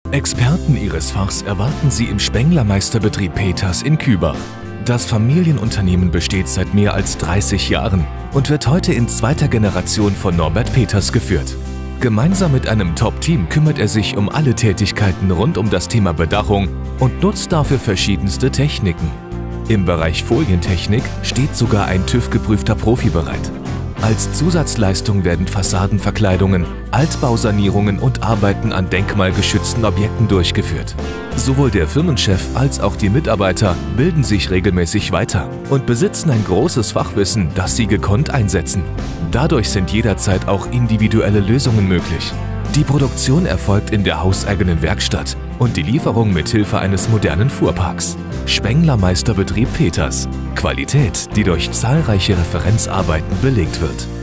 Experten ihres Fachs erwarten Sie im Spengler-Meisterbetrieb Peters in Kübach. Das Familienunternehmen besteht seit mehr als 30 Jahren und wird heute in zweiter Generation von Norbert Peters geführt. Gemeinsam mit einem Top-Team kümmert er sich um alle Tätigkeiten rund um das Thema Bedachung und nutzt dafür verschiedenste Techniken. Im Bereich Folientechnik steht sogar ein TÜV-geprüfter Profi bereit. Als Zusatzleistung werden Fassadenverkleidungen, Altbausanierungen und Arbeiten an denkmalgeschützten Objekten durchgeführt. Sowohl der Firmenchef als auch die Mitarbeiter bilden sich regelmäßig weiter und besitzen ein großes Fachwissen, das sie gekonnt einsetzen. Dadurch sind jederzeit auch individuelle Lösungen möglich. Die Produktion erfolgt in der hauseigenen Werkstatt und die Lieferung mit Hilfe eines modernen Fuhrparks. Spengler-Meisterbetrieb Peters. Qualität, die durch zahlreiche Referenzarbeiten belegt wird.